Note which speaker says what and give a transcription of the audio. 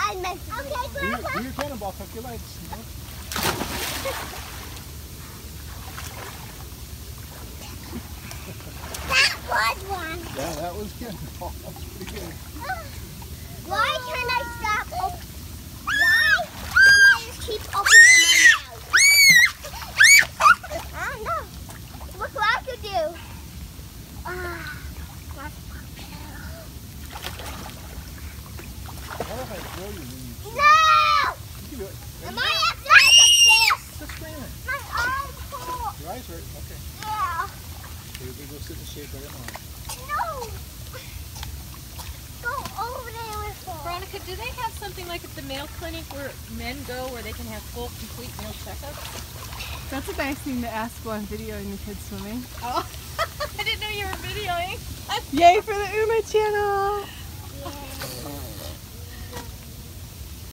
Speaker 1: Do your cannonball, tuck your legs.
Speaker 2: That was one.
Speaker 1: Yeah, that was cannonball. That's pretty good.
Speaker 2: Why can't I stop? Why? Somebody just keeps opening my mouth. I don't know. Look what I could do.
Speaker 1: What if I throw you?
Speaker 2: No!
Speaker 1: You can do it.
Speaker 2: Am I outside like this?
Speaker 1: Just scream it.
Speaker 2: My eyes hurt.
Speaker 1: Your eyes hurt? Okay.
Speaker 2: Yeah.
Speaker 1: Here, we go sit in the shade right now.
Speaker 2: No. Go over there with her.
Speaker 3: Veronica, do they have something like at the male clinic where men go where they can have full, complete male checkups?
Speaker 4: That's a nice thing to ask while I'm videoing the kids swimming.
Speaker 3: Oh, I didn't know you were videoing.
Speaker 4: Yay for the Uma channel!